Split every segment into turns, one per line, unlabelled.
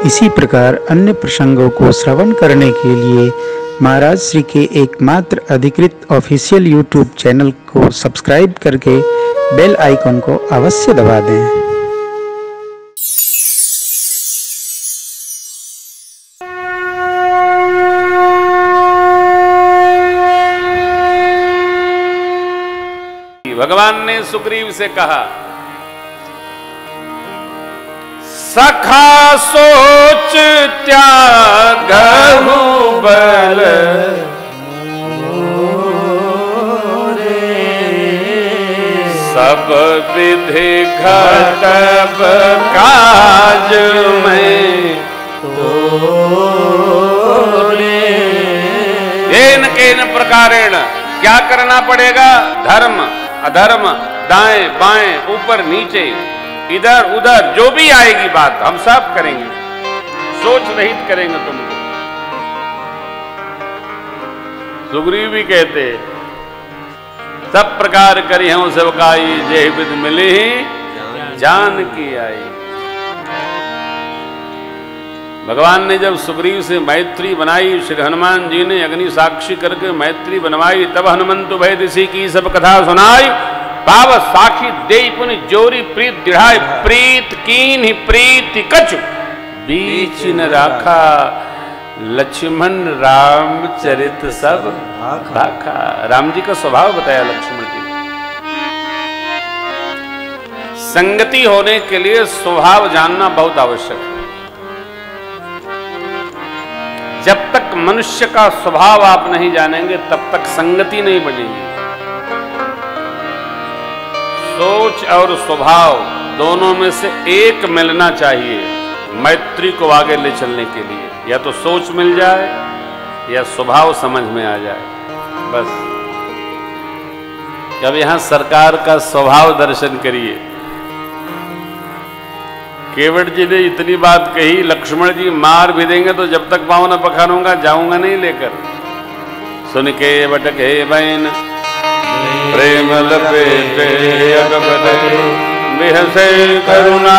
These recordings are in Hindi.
इसी प्रकार अन्य प्रसंगों को श्रवण करने के लिए महाराज श्री के एकमात्र अधिकृत ऑफिशियल यूट्यूब चैनल को सब्सक्राइब करके बेल आइकन को अवश्य दबा दें।
भगवान ने सुग्रीव से कहा, सखा सोच त्यागहु बल सब विधि घटब काज में येन केन प्रकारेण, क्या करना पड़ेगा? धर्म अधर्म, दाएं बाएं, ऊपर नीचे, इधर उधर, जो भी आएगी बात हम सब करेंगे, सोच रहित करेंगे तुमको। सुग्रीव भी कहते, सब प्रकार करी हूं सेवकाई, जे विद मिली जान की आई। भगवान ने जब सुग्रीव से मैत्री बनाई, श्री हनुमान जी ने अग्नि साक्षी करके मैत्री बनवाई, तब हनुमंतु भय दिसी की सब कथा सुनाई, पाव साखी दे पुनि जोरी प्रीत दृढ़ाई, प्रीत कीन ही प्रीति कछु बीच न राखा, लक्ष्मण राम चरित सब भाखा। राम जी का स्वभाव बताया लक्ष्मण जी। संगति होने के लिए स्वभाव जानना बहुत आवश्यक है। जब तक मनुष्य का स्वभाव आप नहीं जानेंगे तब तक संगति नहीं बनेगी। सोच और स्वभाव दोनों में से एक मिलना चाहिए मैत्री को आगे ले चलने के लिए। या तो सोच मिल जाए या स्वभाव समझ में आ जाए, बस। अब यहां सरकार का स्वभाव दर्शन करिए। केवट जी ने इतनी बात कही, लक्ष्मण जी मार भी देंगे तो जब तक पाँव न पखारूंगा जाऊंगा नहीं लेकर। सुन के बटके बैन प्रेम लपेटे अगपटे, बिहसे करुणा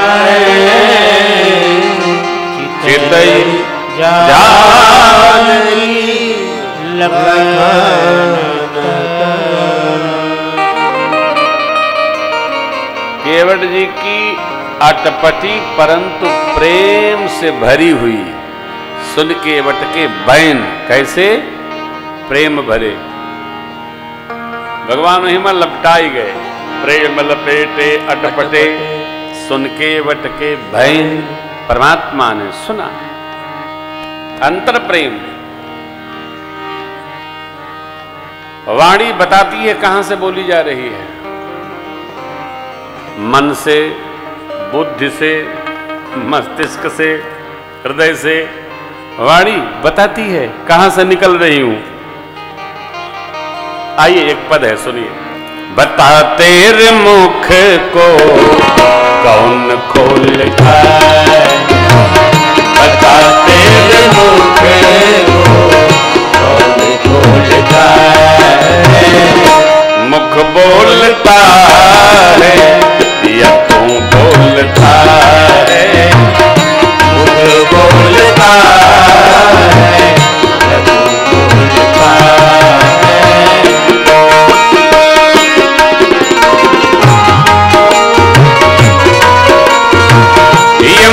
चितई जानकी केवट जी की अटपटी परंतु प्रेम से भरी हुई, सुन के वटके बैन, कैसे? प्रेम भरे। भगवान महिमा लपटाई गए, प्रेम लपेटे अटपटे, सुन के वटके बैन। परमात्मा ने सुना, अंतर प्रेम। वाणी बताती है कहां से बोली जा रही है, मन से, बुद्धि से, मस्तिष्क से, हृदय से। वाणी बताती है कहां से निकल रही हूं। आइए एक पद है, सुनिए। बता तेरे मुख को कौन खोलता है, बता तेरे मुख को कौन खोलता है, मुख बोलता है या तू बोलता है, मुख बोलता है या तू बोलता है। ये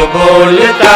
बोलता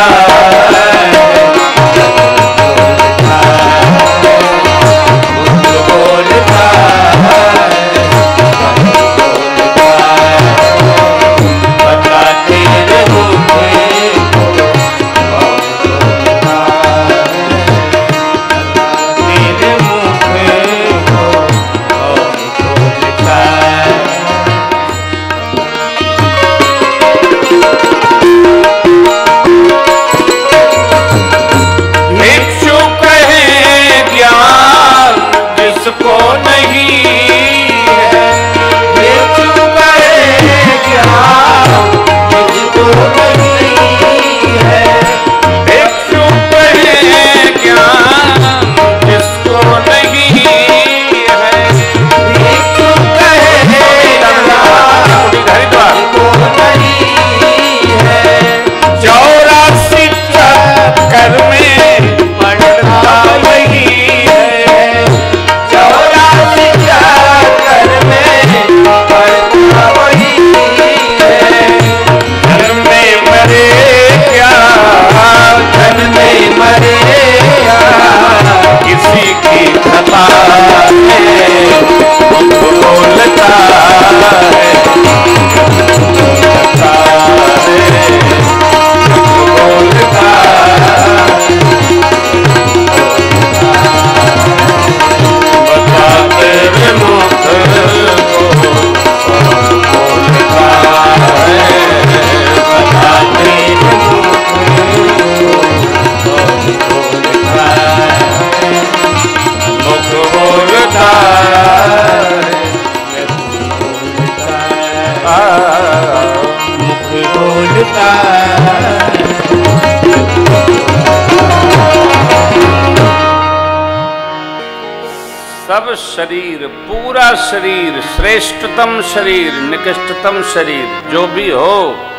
सब शरीर, पूरा शरीर, श्रेष्ठतम शरीर, निकृष्टतम शरीर जो भी हो,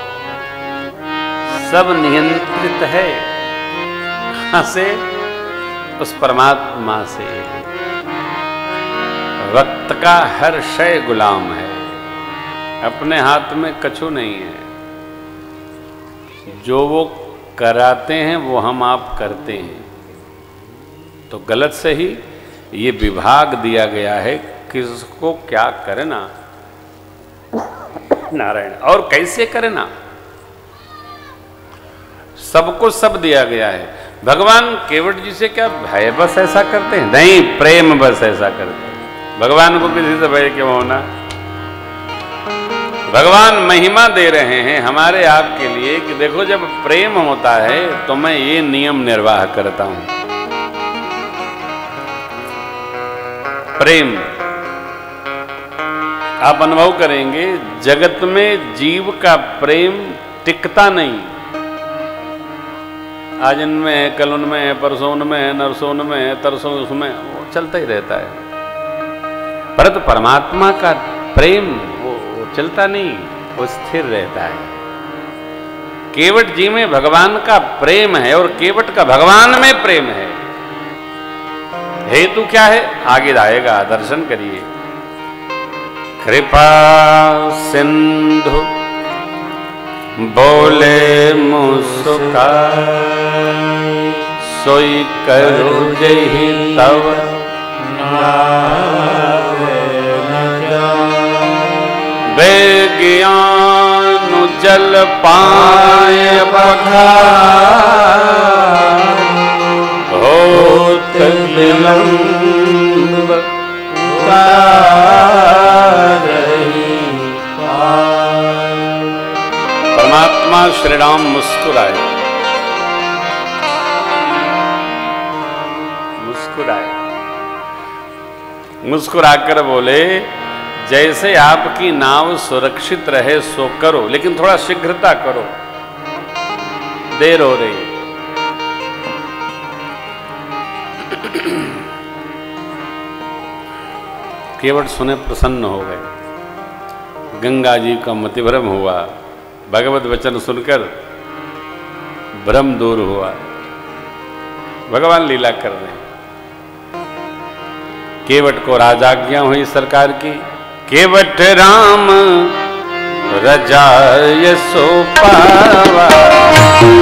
सब नियंत्रित है कहां से? उस परमात्मा से। वक्त का हर शय गुलाम है, अपने हाथ में कछु नहीं है। जो वो कराते हैं वो हम आप करते हैं। तो गलत से ही ये विभाग दिया गया है किसको क्या करना, नारायण, और कैसे करना, सबको सब दिया गया है। भगवान केवट जी से क्या भय बस ऐसा करते हैं? नहीं, प्रेम बस ऐसा करते हैं। भगवान को किसी से भय क्यों होना? भगवान महिमा दे रहे हैं हमारे आपके लिए कि देखो जब प्रेम होता है तो मैं ये नियम निर्वाह करता हूं। प्रेम आप अनुभव करेंगे, जगत में जीव का प्रेम टिकता नहीं। आज इनमें है, कल उनमें है, परसों उनमें है, नरसों उनमें है, तरसों उसमें, वो चलता ही रहता है। परंतु परमात्मा का प्रेम वो चलता नहीं, वो स्थिर रहता है। केवट जी में भगवान का प्रेम है और केवट का भगवान में प्रेम है। हेतु क्या है? आगे आएगा, दर्शन करिए। कृपा सिंधु बोले मुस्काई, सोई करो जहि तव बेज्ञान जल पाए बखार, होत विलंब परमात्मा श्री राम मुस्कुराए, मुस्कुराकर बोले जैसे आपकी नाव सुरक्षित रहे सो करो, लेकिन थोड़ा शीघ्रता करो, देर हो रही। केवट सुने प्रसन्न हो गए। गंगा जी का मतिभ्रम हुआ, भगवत वचन सुनकर भ्रम दूर हुआ। भगवान लीला कर रहे हैं। केवट को राजाज्ञा हुई सरकार की, केवट राम रजाय सो पावा,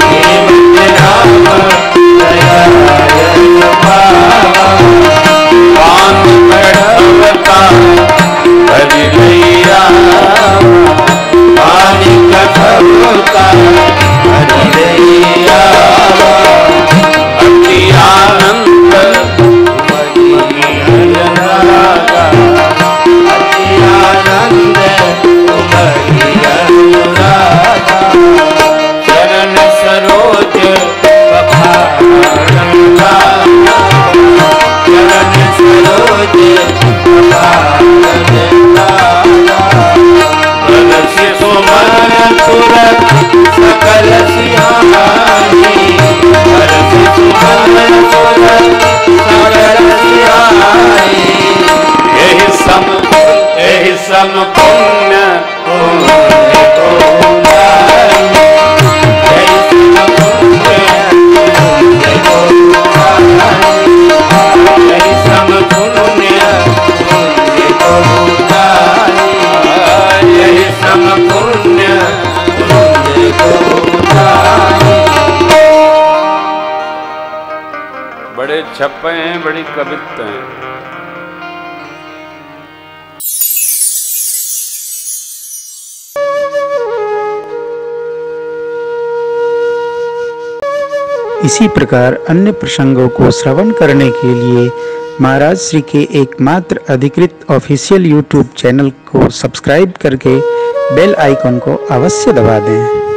सम पुण्य बड़े छप्पे हैं, बड़ी कवित्त हैं।
इसी प्रकार अन्य प्रसंगों को श्रवण करने के लिए महाराज श्री के एकमात्र अधिकृत ऑफिशियल यूट्यूब चैनल को सब्सक्राइब करके बेल आइकन को अवश्य दबा दें।